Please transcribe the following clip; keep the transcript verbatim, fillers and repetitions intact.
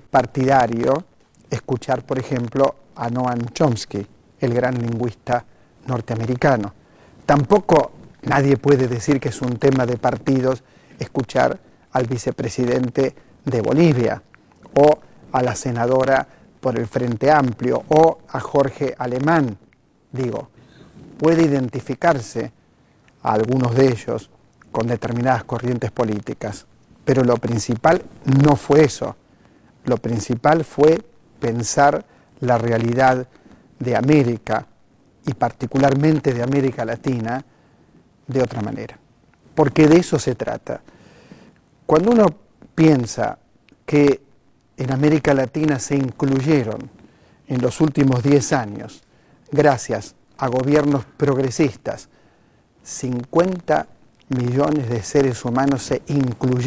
partidario escuchar, por ejemplo, a Noam Chomsky, el gran lingüista norteamericano. Tampoco nadie puede decir que es un tema de partidos escuchar al vicepresidente de Bolivia, o a la senadora por el Frente Amplio, o a Jorge Alemán. Digo, puede identificarse a algunos de ellos con determinadas corrientes políticas, pero lo principal no fue eso. Lo principal fue pensar la realidad de América, y particularmente de América Latina, de otra manera. Porque de eso se trata. Cuando uno piensa que en América Latina se incluyeron en los últimos diez años, gracias a gobiernos progresistas, cincuenta millones de seres humanos se incluyeron